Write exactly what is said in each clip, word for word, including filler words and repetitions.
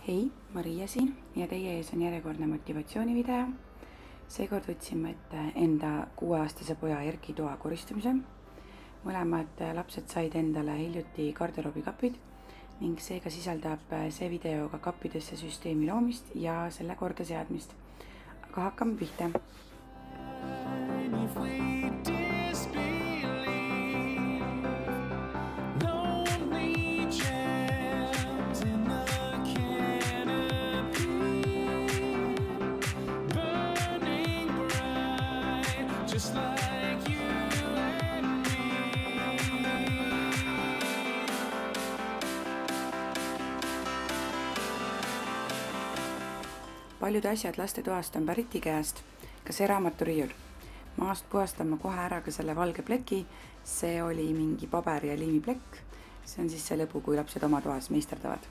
Hei, Maria siin ja teie ees on järjekordne motivatsioonivideo. Seekord võtsime ette enda kuueaastase poja Erki toa koristamise. Mõlemad lapsed said endale hiljuti garderoobikapid ning seega sisaldab see video ka kappidesse süsteemi loomist ja selle korda seadmist. Aga hakkame pihta. Paljud asjad lastetoast on pärit IKEA-st, ka see raamaturiiul. Maast puhastan ma kohe ära ka selle valge pleki, see oli mingi paber ja liimiplekk. See on siis see lõbu, kui lapsed oma toas meisterdavad.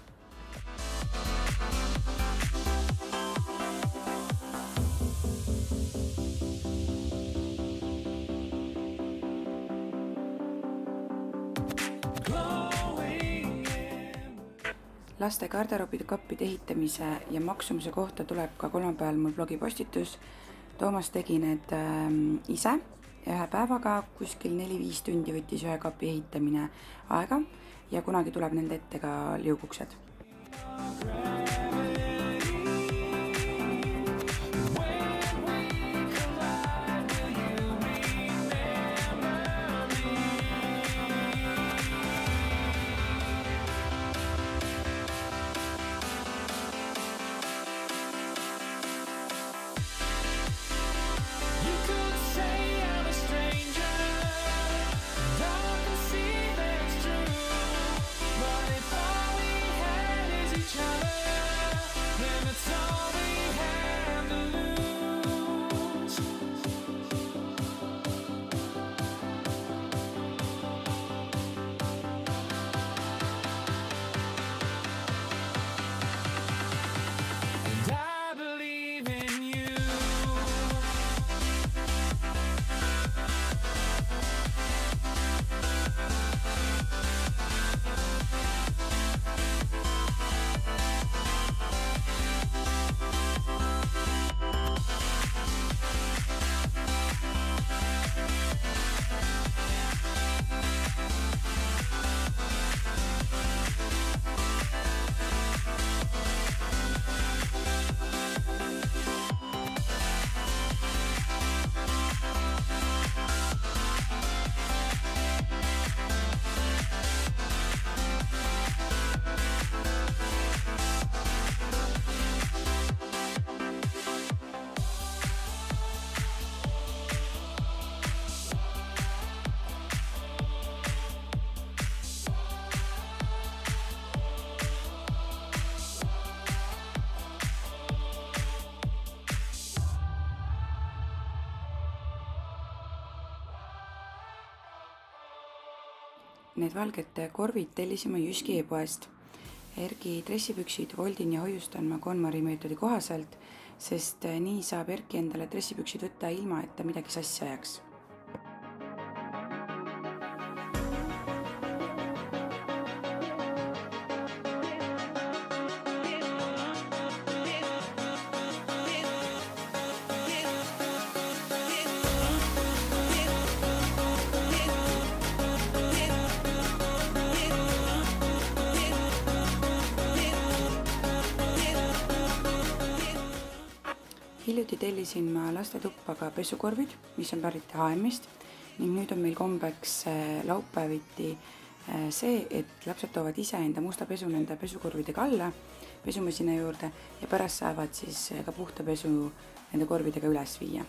Laste garderoobide kappide ehitamise ja maksumuse kohta tuleb ka kolmapäeval mul blogipostitus. Toomas tegi need ise ühe päevaga, kuskil neli-viis tundi võttis ühe kapi ehitamine aega ja kunagi tuleb nende ette ka liuguksed. Need valged korvid tellisime Jyski e-poest. Erki dressipüksid voldin ja hoiustan ma KonMari meetodi kohaselt, sest nii saab Erki endale dressipüksid võtta ilma, et ta midagi sassi ajaks. Hiljuti tellisin ma laste tuppa ka pesukorvid, mis on pärit H and M-ist ning nüüd on meil kombeks laupäeviti see, et lapsed toovad ise enda musta pesu nende pesukorvidega alla pesumasina juurde ja pärast saavad siis ka puhta pesu nende korvidega üles viia.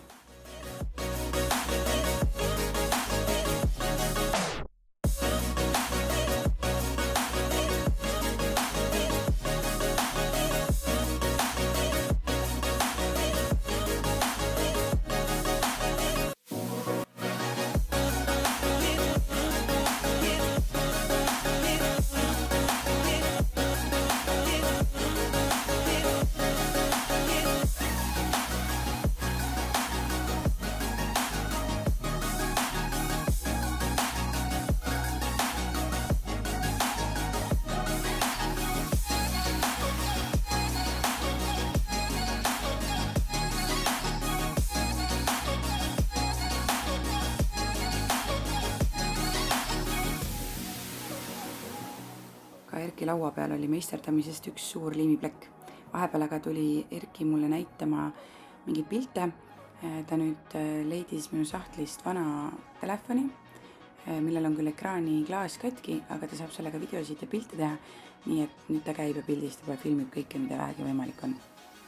Erki laua peal oli meisterdamisest üks suur liimiplekk. Vahepeal aga tuli Erki mulle näitama mingeid pilte. Ta nüüd leidis minu sahtlist vana telefoni, millel on küll ekraani klaas katki, aga ta saab sellega videosid ja pilte teha, nii et nüüd ta käib ja pildistab ja filmib kõike, mida vähegi võimalik on.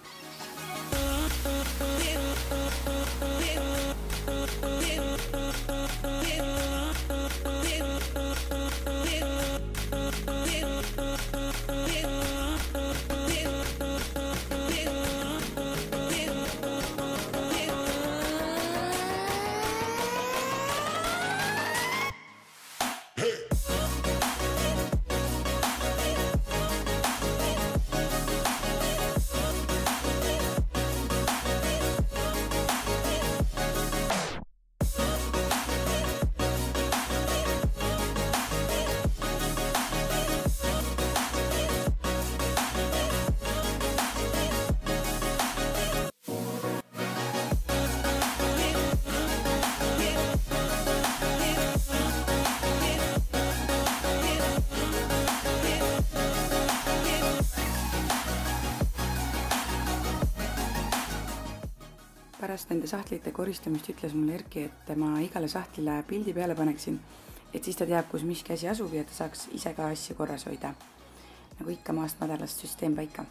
Pärast nende sahtlite koristamist ütles mulle Erki, et ma igale sahtlile pildi peale paneksin, et siis ta teab, kus miski asi asub ja ta saaks ise ka asju korras hoida. Nagu ikka maast madalast süsteem paika.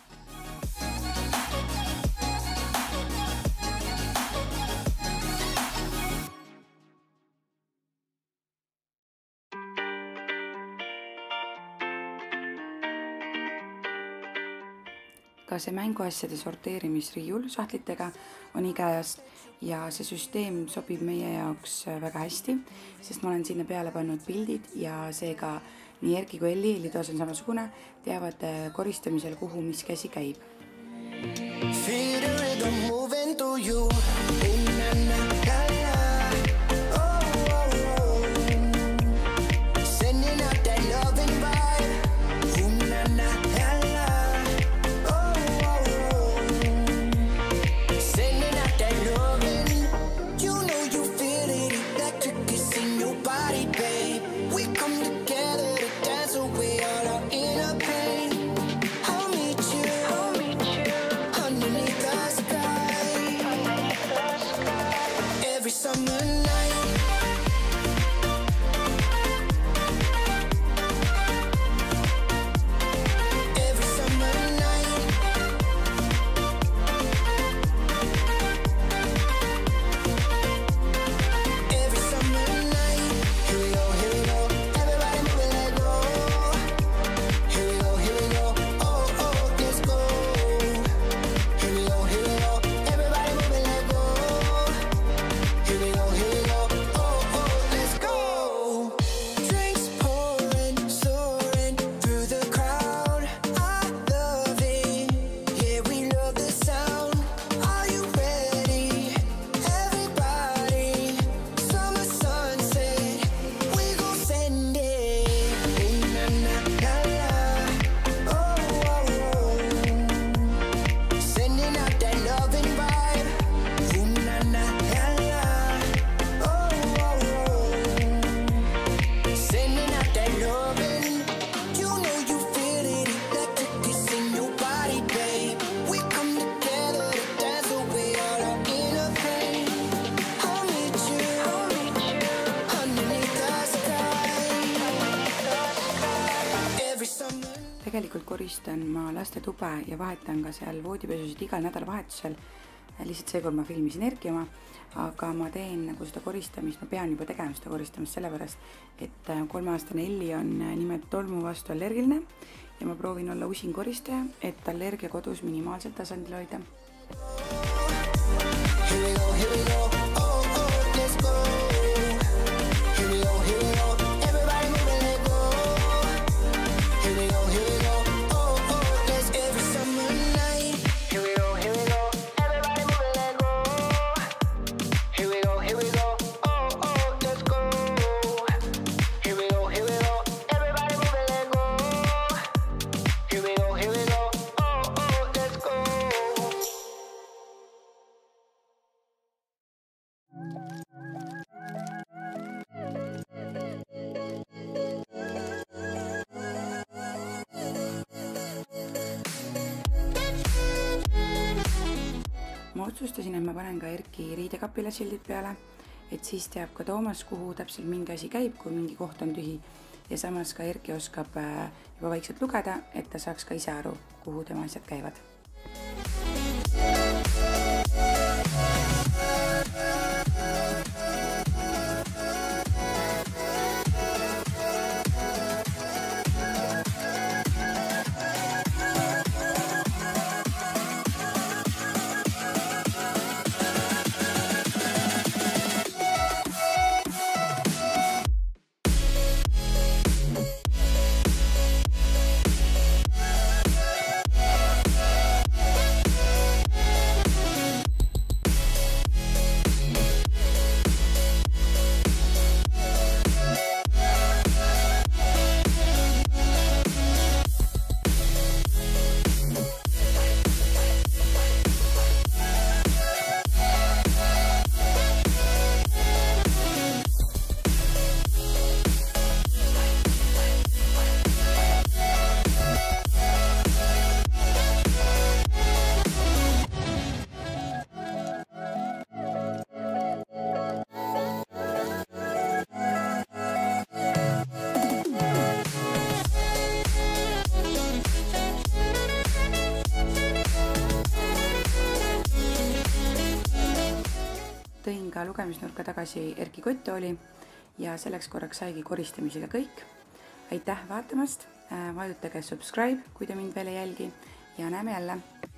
Ka see mänguasjade sorteerimisriiul sahtlitega on igeajast ja see süsteem sobib meie jaoks väga hästi, sest ma olen sinna peale pannud pildid ja seega nii Erki kui Elli, Lidos on samasugune, teavad koristamisel, kuhu mis käsi käib. Tegelikult koristan ma laste tube ja vahetan ka seal voodipesusid igal nädalavahetusel. Lihtsalt seekord ma filmisin Erki oma, aga ma teen nagu seda koristamist, ma pean juba tegema seda koristamist sellepärast, et kolmeaastane Elli on nimelt tolmu vastu allergiline ja ma proovin olla usin koristaja, et allergia kodus minimaalselt tasandil hoida. otsustasin, et ma panen ka Erki riidekapile sildid peale, et siis teab ka Toomas, kuhu täpselt mingi asi käib, kui mingi koht on tühi. Ja samas ka Erki oskab juba vaikselt lugeda, et ta saaks ka ise aru, kuhu tema asjad käivad. Tõin ka lugemisnurka tagasi Erki kotttooli ja selleks korraks saigi koristamisega kõik. Aitäh vaatamast, vajutage subscribe, kui te mind veel ei jälgi ja näeme jälle!